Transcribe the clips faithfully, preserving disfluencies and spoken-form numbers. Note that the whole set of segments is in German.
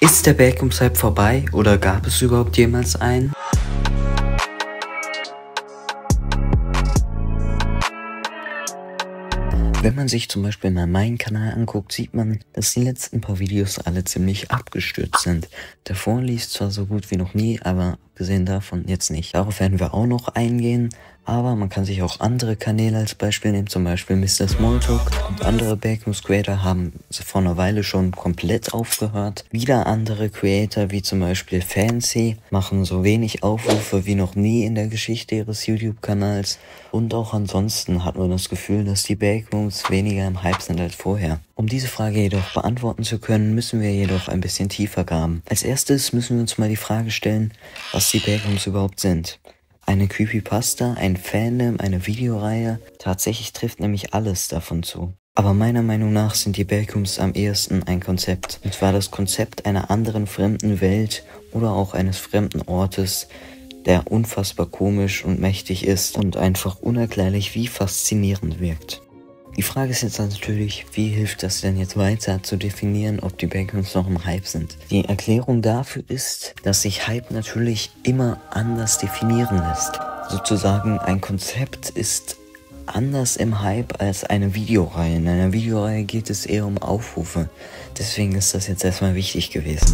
Ist der Backums-Hype vorbei oder gab es überhaupt jemals einen? Wenn man sich zum Beispiel mal meinen Kanal anguckt, sieht man, dass die letzten paar Videos alle ziemlich abgestürzt sind. Davor lief zwar so gut wie noch nie, aber abgesehen davon jetzt nicht. Darauf werden wir auch noch eingehen, aber man kann sich auch andere Kanäle als Beispiel nehmen, zum Beispiel Mister Smalltalk und andere Backums Creator haben vor einer Weile schon komplett aufgehört. Wieder andere Creator, wie zum Beispiel Fancy, machen so wenig Aufrufe wie noch nie in der Geschichte ihres YouTube-Kanals. Und auch ansonsten hat man das Gefühl, dass die Backums weniger im Hype sind als vorher. Um diese Frage jedoch beantworten zu können, müssen wir jedoch ein bisschen tiefer graben. Als erstes müssen wir uns mal die Frage stellen, was die Backums überhaupt sind. Eine Creepypasta, ein Fandom, eine Videoreihe, tatsächlich trifft nämlich alles davon zu. Aber meiner Meinung nach sind die Backums am ehesten ein Konzept. Und zwar das Konzept einer anderen fremden Welt oder auch eines fremden Ortes, der unfassbar komisch und mächtig ist und einfach unerklärlich wie faszinierend wirkt. Die Frage ist jetzt natürlich, wie hilft das denn jetzt weiter zu definieren, ob die Backums noch im Hype sind? Die Erklärung dafür ist, dass sich Hype natürlich immer anders definieren lässt. Sozusagen ein Konzept ist anders im Hype als eine Videoreihe. In einer Videoreihe geht es eher um Aufrufe. Deswegen ist das jetzt erstmal wichtig gewesen.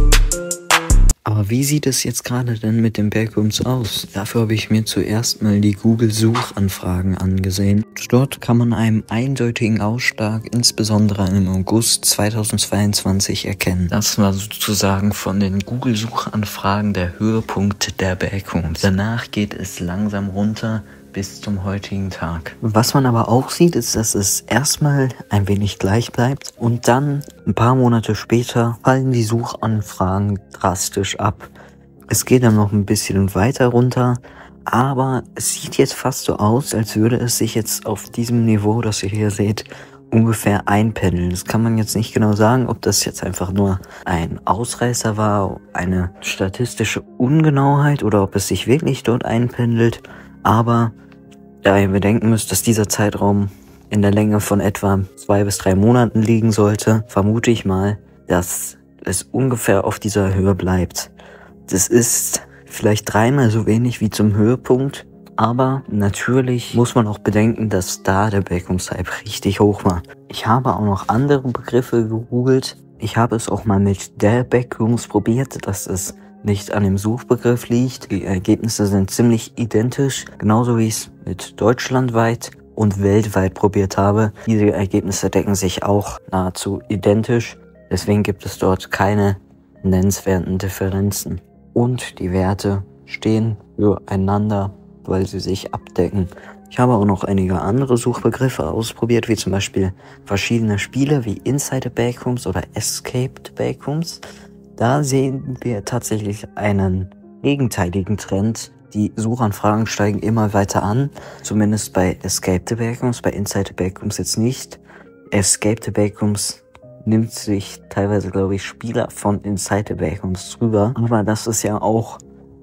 Aber wie sieht es jetzt gerade denn mit den Backums aus? Dafür habe ich mir zuerst mal die Google-Suchanfragen angesehen. Dort kann man einen eindeutigen Ausschlag, insbesondere im August zweitausendzweiundzwanzig, erkennen. Das war sozusagen von den Google-Suchanfragen der Höhepunkt der Backums. Danach geht es langsam runter bis zum heutigen Tag. Was man aber auch sieht, ist, dass es erstmal ein wenig gleich bleibt und dann ein paar Monate später fallen die Suchanfragen drastisch ab. Es geht dann noch ein bisschen weiter runter, aber es sieht jetzt fast so aus, als würde es sich jetzt auf diesem Niveau, das ihr hier seht, ungefähr einpendeln. Das kann man jetzt nicht genau sagen, ob das jetzt einfach nur ein Ausreißer war, eine statistische Ungenauheit oder ob es sich wirklich dort einpendelt. Aber da ihr bedenken müsst, dass dieser Zeitraum in der Länge von etwa zwei bis drei Monaten liegen sollte, vermute ich mal, dass es ungefähr auf dieser Höhe bleibt. Das ist vielleicht dreimal so wenig wie zum Höhepunkt, aber natürlich muss man auch bedenken, dass da der Backums-Hype richtig hoch war. Ich habe auch noch andere Begriffe gegoogelt. Ich habe es auch mal mit der Backums probiert, dass es nicht an dem Suchbegriff liegt. Die Ergebnisse sind ziemlich identisch, genauso wie ich es mit deutschlandweit und weltweit probiert habe. Diese Ergebnisse decken sich auch nahezu identisch, deswegen gibt es dort keine nennenswerten Differenzen. Und die Werte stehen füreinander, weil sie sich abdecken. Ich habe auch noch einige andere Suchbegriffe ausprobiert, wie zum Beispiel verschiedene Spiele wie Inside the Backums oder Escape the Backums. Da sehen wir tatsächlich einen gegenteiligen Trend. Die Suchanfragen steigen immer weiter an, zumindest bei Escape the Backums, bei Inside the Backums jetzt nicht. Escape the Backums nimmt sich teilweise, glaube ich, Spieler von Inside the Backums drüber. Aber das ist ja auch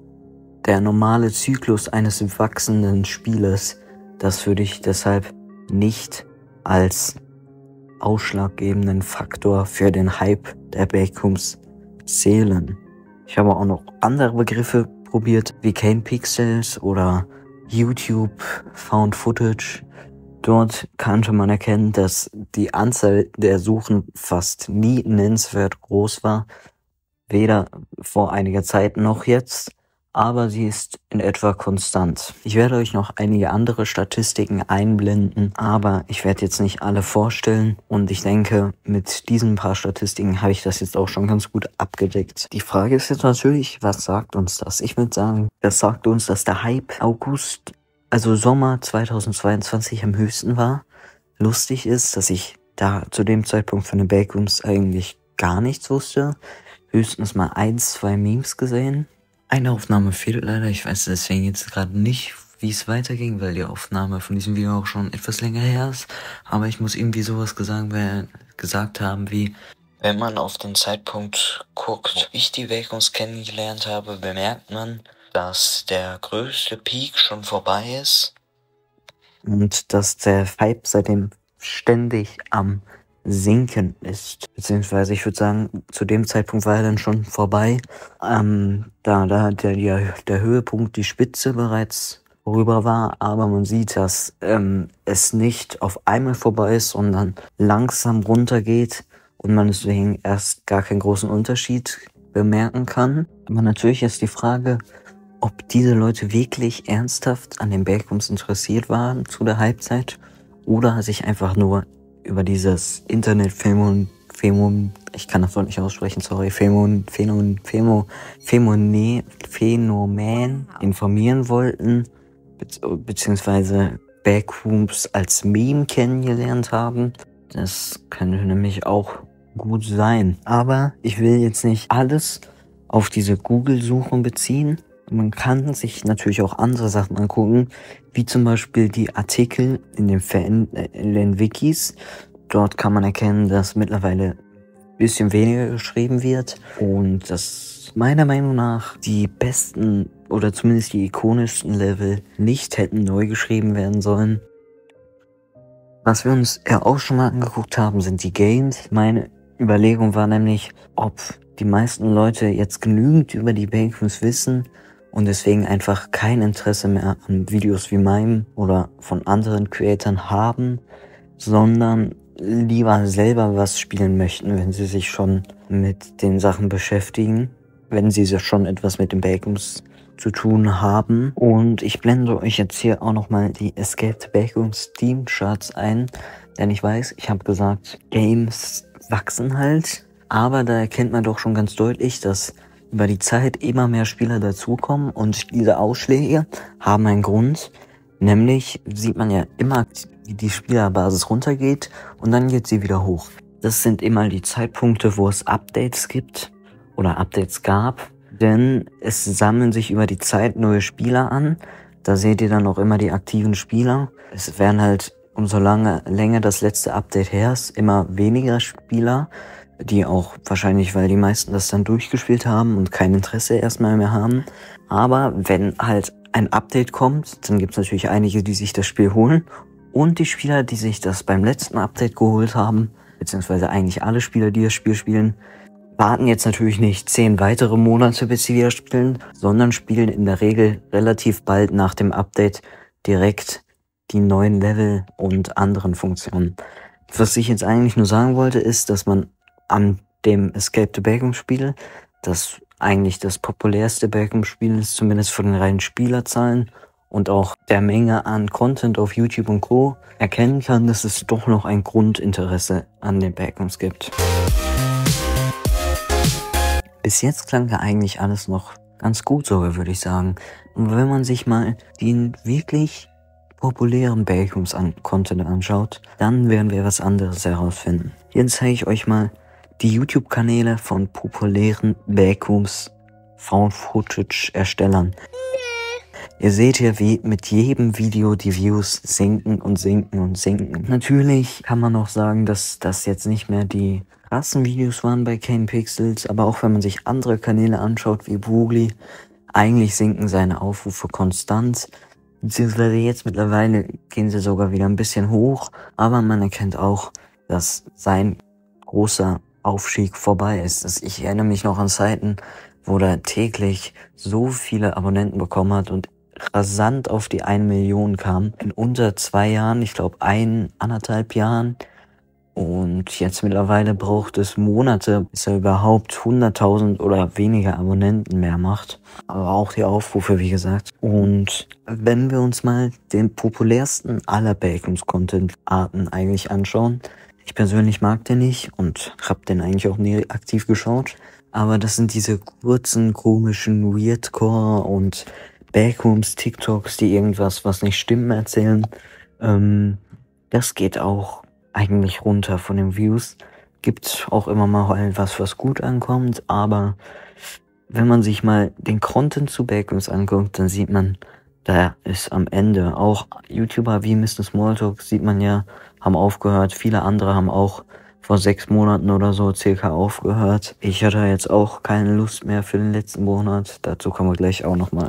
der normale Zyklus eines wachsenden Spieles. Das würde ich deshalb nicht als ausschlaggebenden Faktor für den Hype der Backums zählen. Ich habe auch noch andere Begriffe probiert, wie Kane Pixels oder YouTube Found Footage. Dort konnte man erkennen, dass die Anzahl der Suchen fast nie nennenswert groß war. Weder vor einiger Zeit noch jetzt, aber sie ist in etwa konstant. Ich werde euch noch einige andere Statistiken einblenden, aber ich werde jetzt nicht alle vorstellen und ich denke, mit diesen paar Statistiken habe ich das jetzt auch schon ganz gut abgedeckt. Die Frage ist jetzt natürlich, was sagt uns das? Ich würde sagen, das sagt uns, dass der Hype August, also Sommer zweitausendzweiundzwanzig am höchsten war. Lustig ist, dass ich da zu dem Zeitpunkt von den Backums eigentlich gar nichts wusste. Höchstens mal ein, zwei Memes gesehen. Eine Aufnahme fehlt leider, ich weiß deswegen jetzt gerade nicht, wie es weiterging, weil die Aufnahme von diesem Video auch schon etwas länger her ist. Aber ich muss irgendwie sowas gesagt, gesagt haben wie, wenn man auf den Zeitpunkt guckt, wie ich die Backums kennengelernt habe, bemerkt man, dass der größte Peak schon vorbei ist. Und dass der Hype seitdem ständig am Sinken ist. Beziehungsweise ich würde sagen, zu dem Zeitpunkt war er dann schon vorbei. Ähm, da da der, der, der Höhepunkt, die Spitze bereits vorüber war, aber man sieht, dass ähm, es nicht auf einmal vorbei ist, sondern langsam runtergeht und man deswegen erst gar keinen großen Unterschied bemerken kann. Aber natürlich ist die Frage, ob diese Leute wirklich ernsthaft an den Backrooms interessiert waren zu der Halbzeit oder sich einfach nur über dieses Internet-Phänomen, Phänomen, ich kann das Wort nicht aussprechen, sorry, Phänomen, Phänomen, Phänomen, Phänomen, Phänomen informieren wollten, be- beziehungsweise Backrooms als Meme kennengelernt haben. Das könnte nämlich auch gut sein. Aber ich will jetzt nicht alles auf diese Google-Suchen beziehen. Man kann sich natürlich auch andere Sachen angucken, wie zum Beispiel die Artikel in den, Fan, äh, in den Wikis. Dort kann man erkennen, dass mittlerweile ein bisschen weniger geschrieben wird und dass meiner Meinung nach die besten oder zumindest die ikonischsten Level nicht hätten neu geschrieben werden sollen. Was wir uns ja auch schon mal angeguckt haben, sind die Games. Meine Überlegung war nämlich, ob die meisten Leute jetzt genügend über die Backrooms wissen und deswegen einfach kein Interesse mehr an Videos wie meinem oder von anderen Creatoren haben, sondern lieber selber was spielen möchten, wenn sie sich schon mit den Sachen beschäftigen, wenn sie schon etwas mit den Backrooms zu tun haben. Und ich blende euch jetzt hier auch nochmal die Escape the Backrooms Steam Charts ein, denn ich weiß, ich habe gesagt, Games wachsen halt, aber da erkennt man doch schon ganz deutlich, dass über die Zeit immer mehr Spieler dazukommen und diese Ausschläge haben einen Grund, nämlich sieht man ja immer, wie die Spielerbasis runtergeht und dann geht sie wieder hoch. Das sind immer die Zeitpunkte, wo es Updates gibt oder Updates gab, denn es sammeln sich über die Zeit neue Spieler an. Da seht ihr dann auch immer die aktiven Spieler. Es werden halt, umso lange, länger das letzte Update her ist, immer weniger Spieler, die auch wahrscheinlich, weil die meisten das dann durchgespielt haben und kein Interesse erstmal mehr haben. Aber wenn halt ein Update kommt, dann gibt es natürlich einige, die sich das Spiel holen. Und die Spieler, die sich das beim letzten Update geholt haben, beziehungsweise eigentlich alle Spieler, die das Spiel spielen, warten jetzt natürlich nicht zehn weitere Monate, bis sie wieder spielen, sondern spielen in der Regel relativ bald nach dem Update direkt die neuen Level und anderen Funktionen. Was ich jetzt eigentlich nur sagen wollte, ist, dass man an dem Escape the Backrooms Spiel, das eigentlich das populärste Backrooms Spiel ist, zumindest von den reinen Spielerzahlen und auch der Menge an Content auf YouTube und Co. erkennen kann, dass es doch noch ein Grundinteresse an den Backrooms gibt. Bis jetzt klang ja eigentlich alles noch ganz gut sogar, würde ich sagen. Und wenn man sich mal den wirklich populären Backrooms an Content anschaut, dann werden wir was anderes herausfinden. Jetzt zeige ich euch mal die YouTube-Kanäle von populären Backrooms Found Footage Erstellern. Ihr seht hier, wie mit jedem Video die Views sinken und sinken und sinken. Natürlich kann man noch sagen, dass das jetzt nicht mehr die krassen Videos waren bei Kane Pixels, aber auch wenn man sich andere Kanäle anschaut wie Boogly, eigentlich sinken seine Aufrufe konstant. Beziehungsweise jetzt mittlerweile gehen sie sogar wieder ein bisschen hoch, aber man erkennt auch, dass sein großer Aufstieg vorbei ist. Ich erinnere mich noch an Zeiten, wo er täglich so viele Abonnenten bekommen hat und rasant auf die eine Million kam. In unter zwei Jahren, ich glaube ein, anderthalb Jahren. Und jetzt mittlerweile braucht es Monate, bis er überhaupt hunderttausend oder weniger Abonnenten mehr macht. Aber auch die Aufrufe, wie gesagt. Und wenn wir uns mal den populärsten aller Backrooms-Content-Arten eigentlich anschauen, ich persönlich mag den nicht und habe den eigentlich auch nie aktiv geschaut. Aber das sind diese kurzen, komischen Weirdcore und Backrooms-TikToks, die irgendwas, was nicht stimmen, erzählen. Ähm, das geht auch eigentlich runter von den Views. Gibt auch immer mal was, was gut ankommt, aber wenn man sich mal den Content zu Backrooms anguckt, dann sieht man, da ist am Ende auch YouTuber wie Mister Smalltalk, sieht man ja, haben aufgehört. Viele andere haben auch vor sechs Monaten oder so circa aufgehört. Ich hatte jetzt auch keine Lust mehr für den letzten Monat. Dazu kommen wir gleich auch nochmal.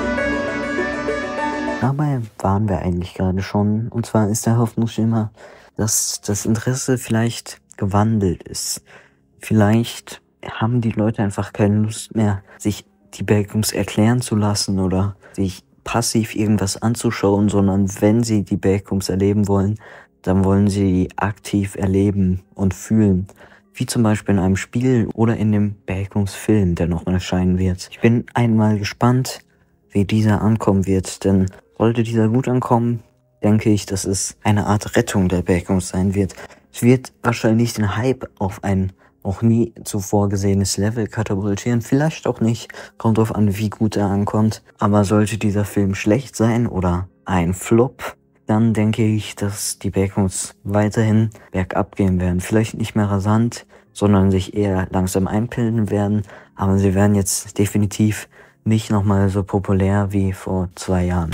Dabei waren wir eigentlich gerade schon. Und zwar ist der Hoffnungsschimmer, dass das Interesse vielleicht gewandelt ist. Vielleicht haben die Leute einfach keine Lust mehr, sich die Backrooms erklären zu lassen oder sich passiv irgendwas anzuschauen, sondern wenn sie die Backrooms erleben wollen, dann wollen sie aktiv erleben und fühlen. Wie zum Beispiel in einem Spiel oder in dem Backrooms-Film, der noch erscheinen wird. Ich bin einmal gespannt, wie dieser ankommen wird, denn sollte dieser gut ankommen, denke ich, dass es eine Art Rettung der Backrooms sein wird. Es wird wahrscheinlich den Hype auf ein noch nie zuvor gesehenes Level katapultieren, vielleicht auch nicht, kommt drauf an, wie gut er ankommt. Aber sollte dieser Film schlecht sein oder ein Flop, dann denke ich, dass die Backrooms weiterhin bergab gehen werden. Vielleicht nicht mehr rasant, sondern sich eher langsam einpendeln werden, aber sie werden jetzt definitiv nicht nochmal so populär wie vor zwei Jahren.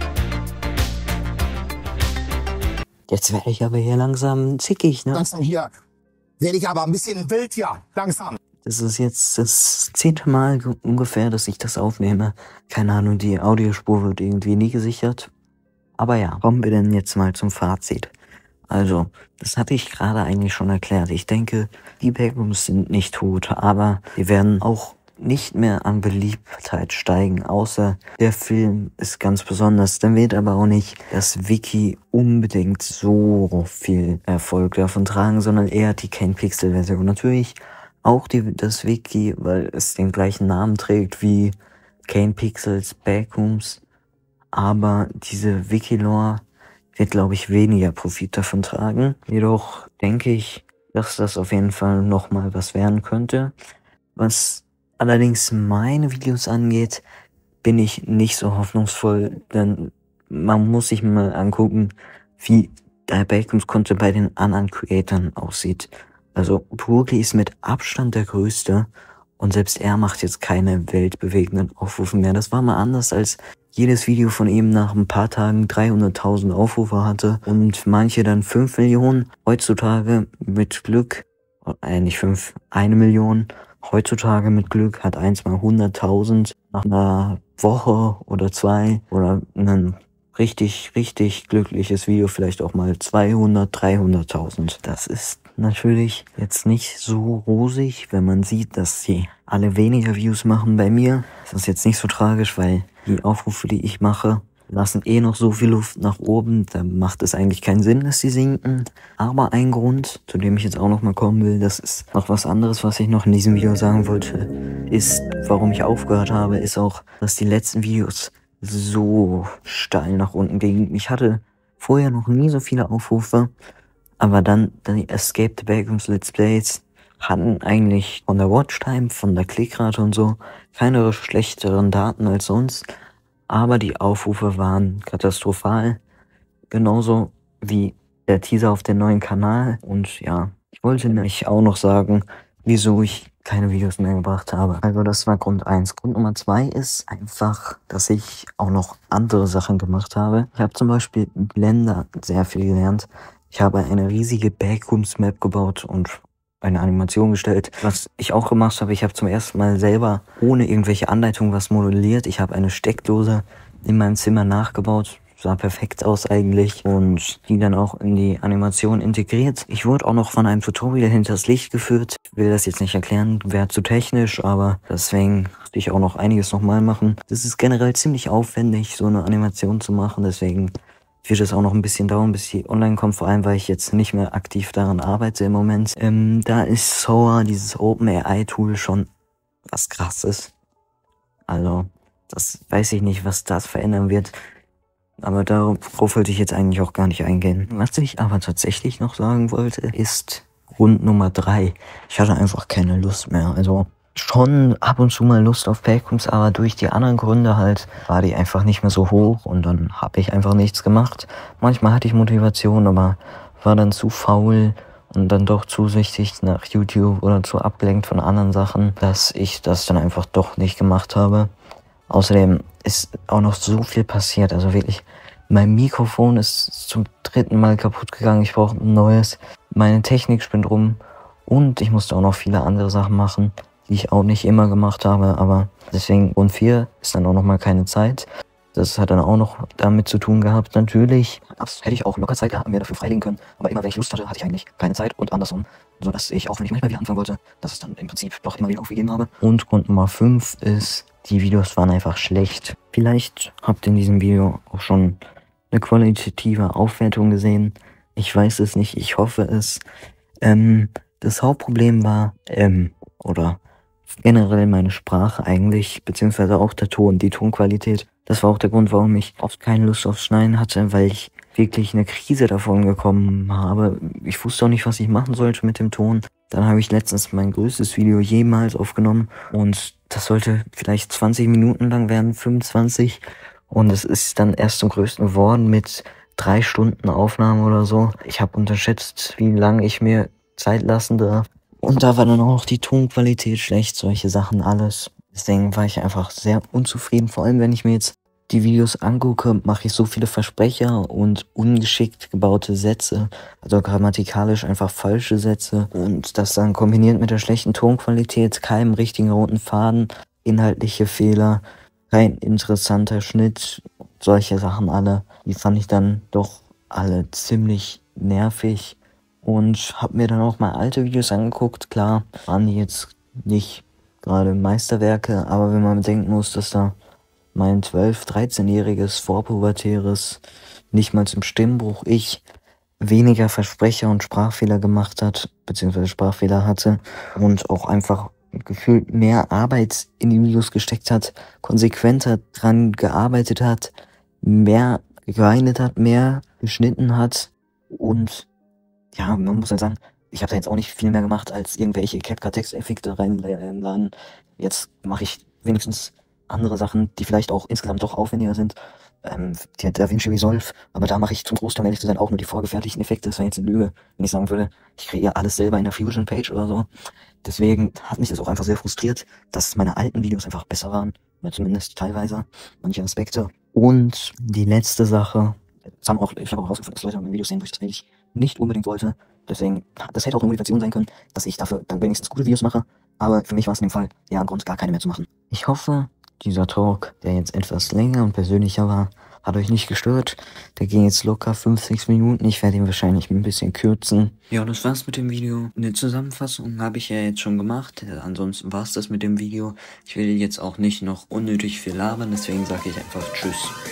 Jetzt werde ich aber hier langsam zickig, ne? Langsam hier werde ich aber ein bisschen wild, ja, langsam. Das ist jetzt das zehnte Mal ungefähr, dass ich das aufnehme. Keine Ahnung, die Audiospur wird irgendwie nie gesichert. Aber ja, kommen wir denn jetzt mal zum Fazit. Also, das hatte ich gerade eigentlich schon erklärt. Ich denke, die Backrooms sind nicht tot, aber die werden auch nicht mehr an Beliebtheit steigen, außer der Film ist ganz besonders. Dann wird aber auch nicht das Wiki unbedingt so viel Erfolg davon tragen, sondern eher die Kane-Pixel-Version. Natürlich auch die, das Wiki, weil es den gleichen Namen trägt wie Kane Pixels Backrooms, aber diese Wiki-Lore wird, glaube ich, weniger Profit davon tragen. Jedoch denke ich, dass das auf jeden Fall nochmal was werden könnte. Was allerdings meine Videos angeht, bin ich nicht so hoffnungsvoll, denn man muss sich mal angucken, wie der Backrooms-Content bei den anderen Creatoren aussieht. Also Brooklyn ist mit Abstand der größte und selbst er macht jetzt keine weltbewegenden Aufrufe mehr. Das war mal anders, als jedes Video von ihm nach ein paar Tagen dreihunderttausend Aufrufe hatte und manche dann fünf Millionen. Heutzutage mit Glück, äh nicht fünf, eine Million. Heutzutage mit Glück hat eins mal hunderttausend nach einer Woche oder zwei oder ein richtig, richtig glückliches Video vielleicht auch mal zweihundert, dreihunderttausend. Das ist natürlich jetzt nicht so rosig, wenn man sieht, dass sie alle weniger Views machen. Bei mir ist das jetzt nicht so tragisch, weil die Aufrufe, die ich mache, lassen eh noch so viel Luft nach oben. Da macht es eigentlich keinen Sinn, dass sie sinken. Aber ein Grund, zu dem ich jetzt auch noch mal kommen will, das ist noch was anderes, was ich noch in diesem Video sagen wollte, ist, warum ich aufgehört habe, ist auch, dass die letzten Videos so steil nach unten gingen. Ich hatte vorher noch nie so viele Aufrufe, aber dann die Escape the Backrooms Let's Plays hatten eigentlich von der Watchtime, von der Klickrate und so keine schlechteren Daten als sonst. Aber die Aufrufe waren katastrophal. Genauso wie der Teaser auf den neuen Kanal. Und ja, ich wollte nämlich auch noch sagen, wieso ich keine Videos mehr gebracht habe. Also das war Grund eins. Grund Nummer zwei ist einfach, dass ich auch noch andere Sachen gemacht habe. Ich habe zum Beispiel Blender sehr viel gelernt. Ich habe eine riesige Backrooms-Map gebaut und eine Animation gestellt. Was ich auch gemacht habe, ich habe zum ersten Mal selber ohne irgendwelche Anleitung was modelliert. Ich habe eine Steckdose in meinem Zimmer nachgebaut. Sah perfekt aus eigentlich und die dann auch in die Animation integriert. Ich wurde auch noch von einem Tutorial hinters Licht geführt. Ich will das jetzt nicht erklären, wäre zu technisch, aber deswegen musste ich auch noch einiges nochmal machen. Das ist generell ziemlich aufwendig, so eine Animation zu machen, deswegen wird es auch noch ein bisschen dauern, bis die online kommt, vor allem, weil ich jetzt nicht mehr aktiv daran arbeite im Moment. Ähm, da ist Sora, dieses OpenAI-Tool, schon was Krasses. Also, das weiß ich nicht, was das verändern wird. Aber darauf wollte ich jetzt eigentlich auch gar nicht eingehen. Was ich aber tatsächlich noch sagen wollte, ist Grund Nummer drei. Ich hatte einfach keine Lust mehr. Also schon ab und zu mal Lust auf Backrooms, aber durch die anderen Gründe halt war die einfach nicht mehr so hoch und dann habe ich einfach nichts gemacht. Manchmal hatte ich Motivation, aber war dann zu faul und dann doch zu süchtig nach YouTube oder zu abgelenkt von anderen Sachen, dass ich das dann einfach doch nicht gemacht habe. Außerdem ist auch noch so viel passiert, also wirklich, mein Mikrofon ist zum dritten Mal kaputt gegangen, ich brauche ein neues, meine Technik spinnt rum und ich musste auch noch viele andere Sachen machen, die ich auch nicht immer gemacht habe, aber deswegen Grund vier ist dann auch noch mal keine Zeit. Das hat dann auch noch damit zu tun gehabt, natürlich. Das hätte ich auch locker Zeit gehabt, mir dafür freilegen können. Aber immer wenn ich Lust hatte, hatte ich eigentlich keine Zeit und andersrum. Sodass ich, auch wenn ich manchmal wieder anfangen wollte, dass es dann im Prinzip doch immer wieder aufgegeben habe. Und Grund Nummer fünf ist, die Videos waren einfach schlecht. Vielleicht habt ihr in diesem Video auch schon eine qualitative Aufwertung gesehen. Ich weiß es nicht, ich hoffe es. Ähm, das Hauptproblem war, ähm, oder generell meine Sprache eigentlich, beziehungsweise auch der Ton, die Tonqualität. Das war auch der Grund, warum ich oft keine Lust aufs Schneiden hatte, weil ich wirklich eine Krise davon bekommen habe. Ich wusste auch nicht, was ich machen sollte mit dem Ton. Dann habe ich letztens mein größtes Video jemals aufgenommen und das sollte vielleicht zwanzig Minuten lang werden, fünfundzwanzig. Und es ist dann erst zum größten geworden mit drei Stunden Aufnahme oder so. Ich habe unterschätzt, wie lange ich mir Zeit lassen darf. Und da war dann auch die Tonqualität schlecht, solche Sachen alles. Deswegen war ich einfach sehr unzufrieden. Vor allem, wenn ich mir jetzt die Videos angucke, mache ich so viele Versprecher und ungeschickt gebaute Sätze. Also grammatikalisch einfach falsche Sätze. Und das dann kombiniert mit der schlechten Tonqualität, keinem richtigen roten Faden, inhaltliche Fehler, kein interessanter Schnitt, solche Sachen alle. Die fand ich dann doch alle ziemlich nervig. Und habe mir dann auch mal alte Videos angeguckt. Klar, waren die jetzt nicht gerade Meisterwerke, aber wenn man bedenken muss, dass da mein zwölf-, dreizehnjähriges, vorpubertäres, nicht mal zum Stimmbruch ich weniger Versprecher und Sprachfehler gemacht hat, beziehungsweise Sprachfehler hatte und auch einfach gefühlt mehr Arbeit in die Videos gesteckt hat, konsequenter dran gearbeitet hat, mehr gegreindet hat, mehr geschnitten hat und ja, man muss halt sagen, ich habe da jetzt auch nicht viel mehr gemacht, als irgendwelche CapCut-Texteffekte reinladen. Jetzt mache ich wenigstens andere Sachen, die vielleicht auch insgesamt doch aufwendiger sind. Ähm, der DaVinci Resolve, aber da mache ich zum Großteil, ehrlich zu sein, auch nur die vorgefertigten Effekte. Das wäre jetzt eine Lüge, wenn ich sagen würde, ich kreiere alles selber in der Fusion-Page oder so. Deswegen hat mich das auch einfach sehr frustriert, dass meine alten Videos einfach besser waren, oder zumindest teilweise, manche Aspekte. Und die letzte Sache, das haben auch, ich habe auch rausgefunden, dass Leute meine Videos sehen, wo ich das eigentlich nicht unbedingt wollte. Deswegen, das hätte auch eine Motivation sein können, dass ich dafür dann wenigstens gute Videos mache. Aber für mich war es in dem Fall ja ein Grund, gar keine mehr zu machen. Ich hoffe, dieser Talk, der jetzt etwas länger und persönlicher war, hat euch nicht gestört. Der ging jetzt locker fünfzig Minuten. Ich werde ihn wahrscheinlich ein bisschen kürzen. Ja, das war's mit dem Video. Eine Zusammenfassung habe ich ja jetzt schon gemacht. Ansonsten war's das mit dem Video. Ich will jetzt auch nicht noch unnötig viel labern, deswegen sage ich einfach Tschüss.